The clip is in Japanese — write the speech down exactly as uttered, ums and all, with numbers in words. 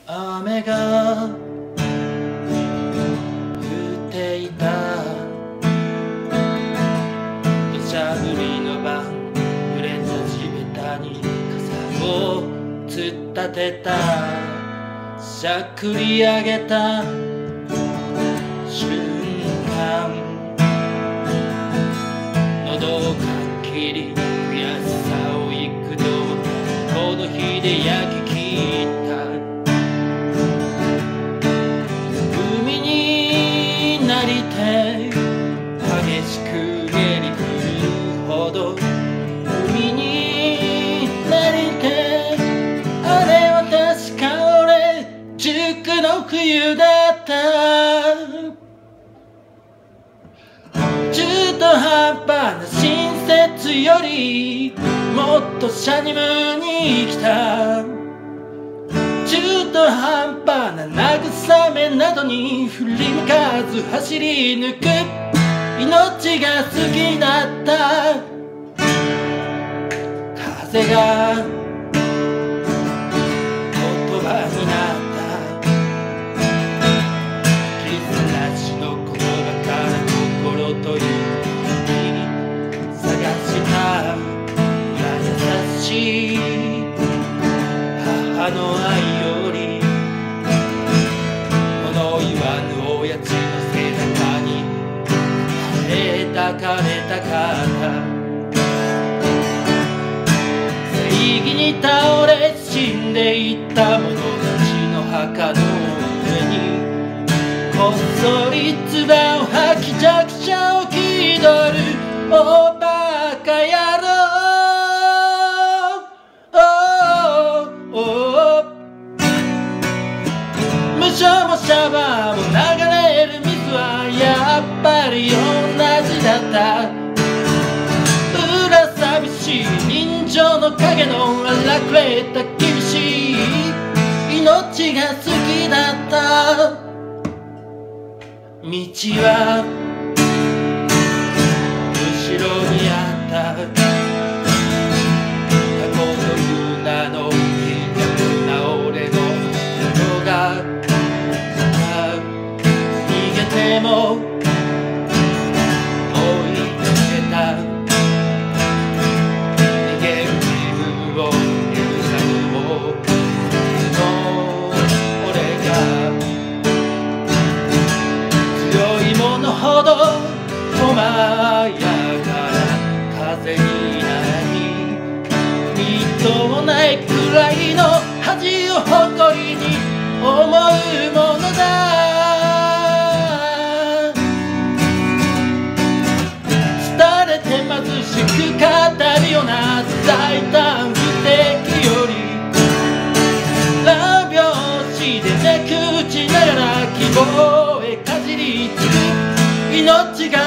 雨が降っていた土砂降りの晩、濡れた地べたに傘を突っ立てた。しゃくり上げた瞬間、喉をかっきり悔しさを幾度この火で焼き切った。海になりて激しくめりくるほど、海になりて、あれは確か俺塾の冬だった。中途半端な親切よりもっとシャニムに生きた。中途半端な慰めなどに振り向かず走り抜く命が好きだった。風が言葉になった。傷なしの言葉から心という意味探した優しい母の愛より、物言わぬ親父の背中に抱かれたかった。正義に倒れ死んでいった者たちの墓の上にこっそり唾を吐き弱者を気取るおバカ野郎。無償もシャワーも流れる水はやっぱり同じだった。裏寂しい人情の影の荒くれた厳しい命が好きだった。道は後ろにあった。過去の船の貧弱な俺の人が逃げても追いかけた。逃げる自分を許さぬもの俺が強いものほど細やかな風になり、みっともないくらいの恥を誇りに思うものだ。廃れて貧しく語るような大胆不敵より、乱拍子でねくちながら希望へかじりつく命が